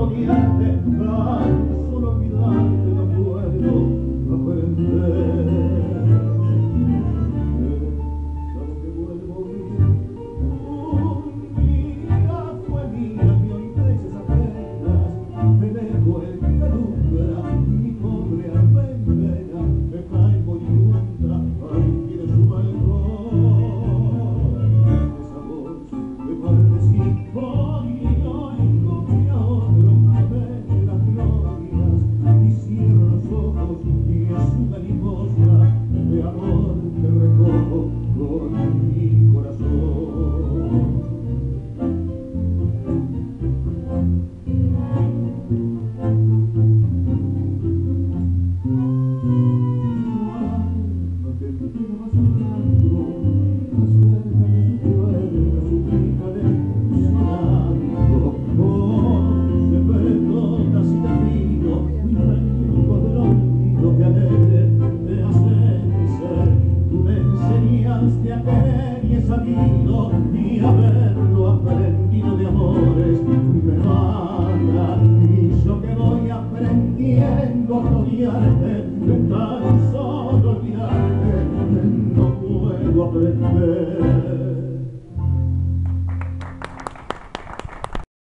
solo guiarte, tan solo olvidarte no puedo aprender. Sabes que vuelvo a oír un día fue mía que hoy creces apenas, te dejo el que alumbra mi pobre alma en pena, me cae moribunda al pie de su balcón. Esa voz de parte sinfonía y copia otro de las glorias y cierro los ojos y es una limosna de amor que recojo con mi corazón. A querer y he sabido y haberlo aprendido de amores me manda y yo que voy aprendiendo a odiarte de tan solo olvidarte.